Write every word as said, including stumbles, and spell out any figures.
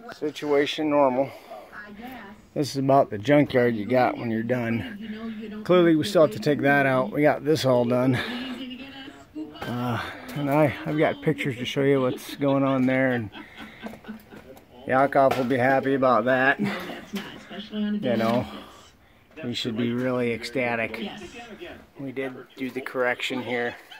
Situation normal. This is about the junkyard you got when you're done. Clearly we still have to take that out. We got this all done. Uh, and I, I've got pictures to show you what's going on there. And Yakov will be happy about that. You know, he should be really ecstatic. We did do the correction here.